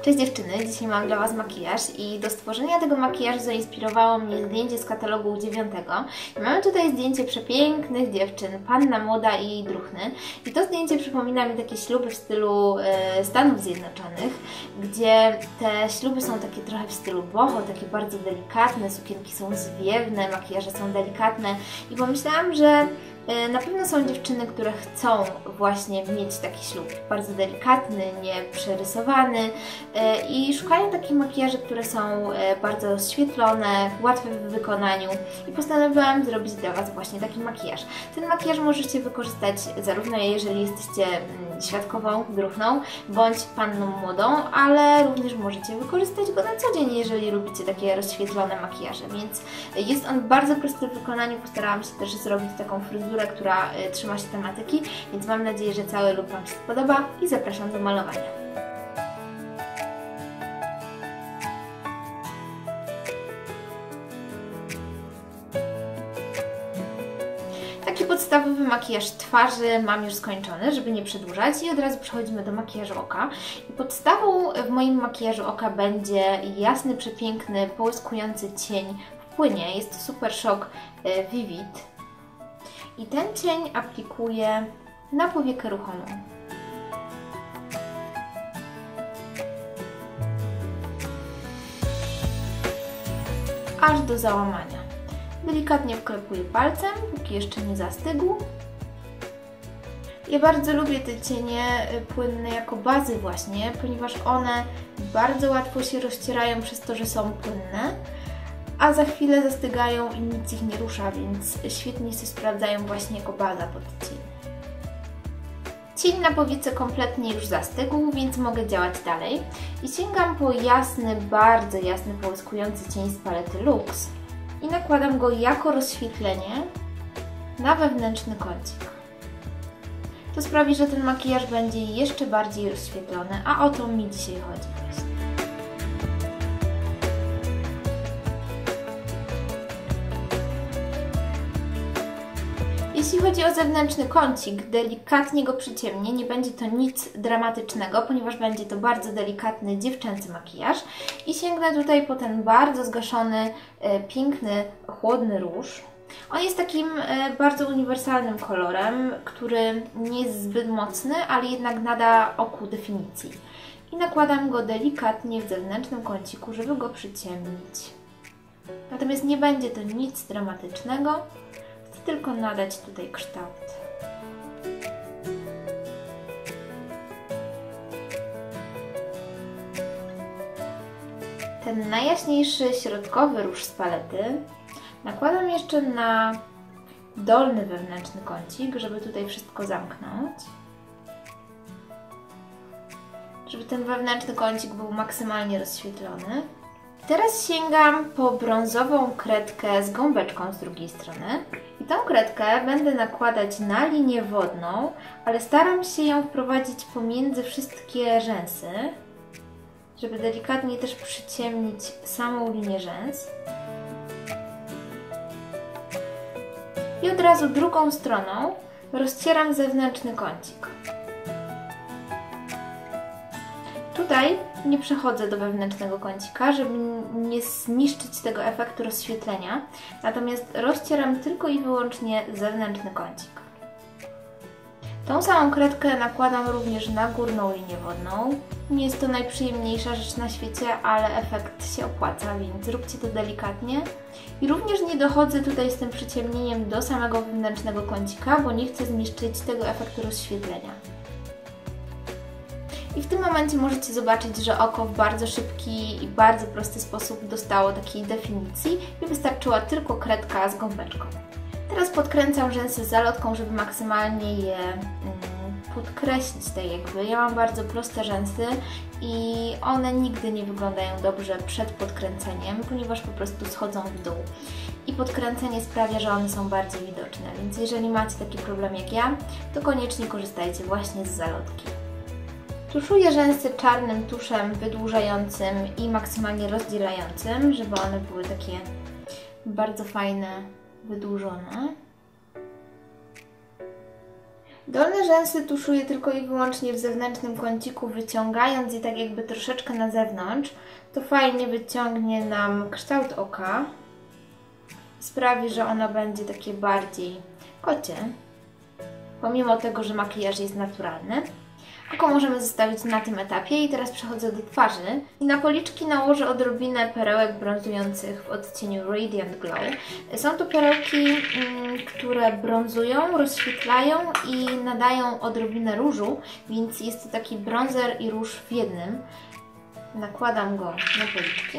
Cześć dziewczyny, dzisiaj mam dla Was makijaż i do stworzenia tego makijażu zainspirowało mnie zdjęcie z katalogu 9. I mamy tutaj zdjęcie przepięknych dziewczyn, panna młoda i jej druhny. I to zdjęcie przypomina mi takie śluby w stylu Stanów Zjednoczonych, gdzie te śluby są takie trochę w stylu boho, takie bardzo delikatne, sukienki są zwiewne, makijaże są delikatne i pomyślałam, że na pewno są dziewczyny, które chcą właśnie mieć taki ślub bardzo delikatny, nieprzerysowany i szukają takich makijaży, które są bardzo rozświetlone, łatwe w wykonaniu i postanowiłam zrobić dla Was właśnie taki makijaż. Ten makijaż możecie wykorzystać zarówno jeżeli jesteście świadkową, druhną, bądź panną młodą, ale również możecie wykorzystać go na co dzień, jeżeli lubicie takie rozświetlone makijaże, więc jest on bardzo prosty w wykonaniu. Postarałam się też zrobić taką fryzurę, która trzyma się tematyki, więc mam nadzieję, że cały look Wam się spodoba i zapraszam do malowania. Taki podstawowy makijaż twarzy mam już skończony, żeby nie przedłużać i od razu przechodzimy do makijażu oka. I podstawą w moim makijażu oka będzie jasny, przepiękny, połyskujący cień w płynie. Jest to Super Shock Vivid. I ten cień aplikuję na powiekę ruchomą. Aż do załamania. Delikatnie wklepuję palcem, póki jeszcze nie zastygł. Ja bardzo lubię te cienie płynne jako bazy właśnie, ponieważ one bardzo łatwo się rozcierają przez to, że są płynne, a za chwilę zastygają i nic ich nie rusza, więc świetnie się sprawdzają właśnie jako baza pod cień. Cień na powiece kompletnie już zastygł, więc mogę działać dalej. I sięgam po jasny, bardzo jasny, połyskujący cień z palety Lux i nakładam go jako rozświetlenie na wewnętrzny kącik. To sprawi, że ten makijaż będzie jeszcze bardziej rozświetlony, a o to mi dzisiaj chodzi właśnie. Jeśli chodzi o zewnętrzny kącik, delikatnie go przyciemnię, nie będzie to nic dramatycznego, ponieważ będzie to bardzo delikatny, dziewczęcy makijaż i sięgnę tutaj po ten bardzo zgaszony, piękny, chłodny róż. On jest takim bardzo uniwersalnym kolorem, który nie jest zbyt mocny, ale jednak nada oku definicji. I nakładam go delikatnie w zewnętrznym kąciku, żeby go przyciemnić. Natomiast nie będzie to nic dramatycznego, tylko nadać tutaj kształt. Ten najjaśniejszy środkowy róż z palety nakładam jeszcze na dolny wewnętrzny kącik, żeby tutaj wszystko zamknąć. Żeby ten wewnętrzny kącik był maksymalnie rozświetlony. Teraz sięgam po brązową kredkę z gąbeczką z drugiej strony i tą kredkę będę nakładać na linię wodną, ale staram się ją wprowadzić pomiędzy wszystkie rzęsy, żeby delikatnie też przyciemnić samą linię rzęs. I od razu drugą stroną rozcieram zewnętrzny kącik. Tutaj nie przechodzę do wewnętrznego kącika, żeby nie zniszczyć tego efektu rozświetlenia, natomiast rozcieram tylko i wyłącznie zewnętrzny kącik. Tą samą kredkę nakładam również na górną linię wodną. Nie jest to najprzyjemniejsza rzecz na świecie, ale efekt się opłaca, więc róbcie to delikatnie. I również nie dochodzę tutaj z tym przyciemnieniem do samego wewnętrznego kącika, bo nie chcę zniszczyć tego efektu rozświetlenia. I w tym momencie możecie zobaczyć, że oko w bardzo szybki i bardzo prosty sposób dostało takiej definicji i wystarczyła tylko kredka z gąbeczką. Teraz podkręcam rzęsy zalotką, żeby maksymalnie je podkreślić tak jakby. Ja mam bardzo proste rzęsy i one nigdy nie wyglądają dobrze przed podkręceniem, ponieważ po prostu schodzą w dół. I podkręcenie sprawia, że one są bardziej widoczne, więc jeżeli macie taki problem jak ja, to koniecznie korzystajcie właśnie z zalotki. Tuszuję rzęsy czarnym tuszem wydłużającym i maksymalnie rozdzielającym, żeby one były takie bardzo fajne, wydłużone. Dolne rzęsy tuszuję tylko i wyłącznie w zewnętrznym kąciku, wyciągając je tak jakby troszeczkę na zewnątrz. To fajnie wyciągnie nam kształt oka. Sprawi, że ono będzie takie bardziej kocie, pomimo tego, że makijaż jest naturalny. Oko możemy zostawić na tym etapie i teraz przechodzę do twarzy. I na policzki nałożę odrobinę perełek brązujących w odcieniu Radiant Glow. Są to perełki, które brązują, rozświetlają i nadają odrobinę różu, więc jest to taki bronzer i róż w jednym. Nakładam go na policzki.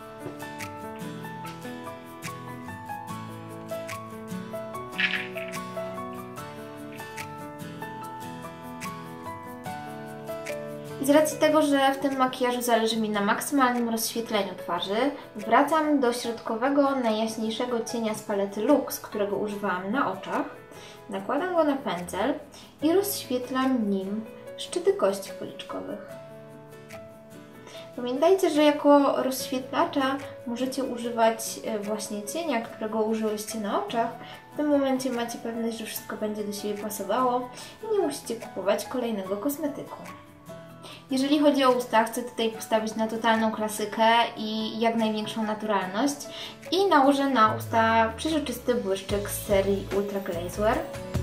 I z racji tego, że w tym makijażu zależy mi na maksymalnym rozświetleniu twarzy, wracam do środkowego, najjaśniejszego cienia z palety Lux, którego używałam na oczach. Nakładam go na pędzel i rozświetlam nim szczyty kości policzkowych. Pamiętajcie, że jako rozświetlacza możecie używać właśnie cienia, którego użyłyście na oczach. W tym momencie macie pewność, że wszystko będzie do siebie pasowało i nie musicie kupować kolejnego kosmetyku. Jeżeli chodzi o usta, chcę tutaj postawić na totalną klasykę i jak największą naturalność i nałożę na usta przeźroczysty błyszczyk z serii Ultra Glazewear.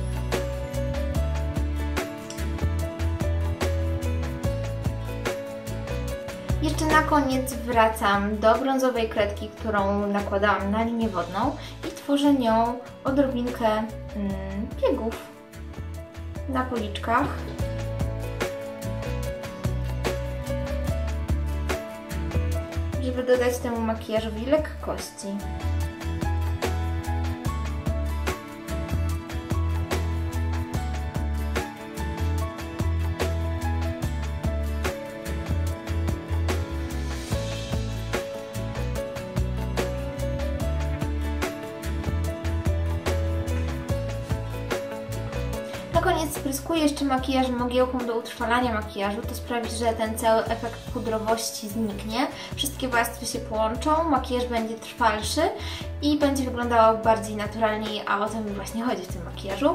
Jeszcze na koniec wracam do brązowej kredki, którą nakładałam na linię wodną i tworzę nią odrobinkę biegów na policzkach. Żeby dodać temu makijażowi lekkości. Na koniec spryskuję jeszcze makijażem mogiełką do utrwalania makijażu. To sprawi, że ten cały efekt pudrowości zniknie. Wszystkie warstwy się połączą, makijaż będzie trwalszy i będzie wyglądał bardziej naturalnie, a o to mi właśnie chodzi w tym makijażu.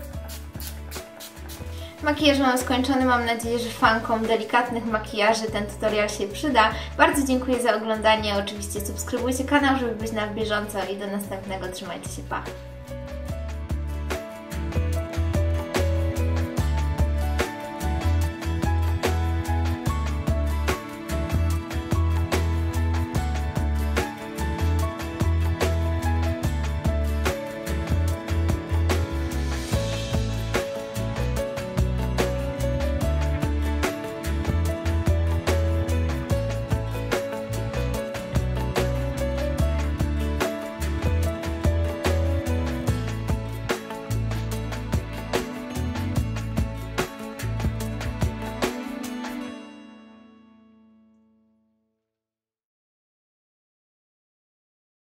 Makijaż mam skończony, mam nadzieję, że fankom delikatnych makijaży ten tutorial się przyda. Bardzo dziękuję za oglądanie, oczywiście subskrybujcie kanał, żeby być na bieżąco i do następnego, trzymajcie się, pa!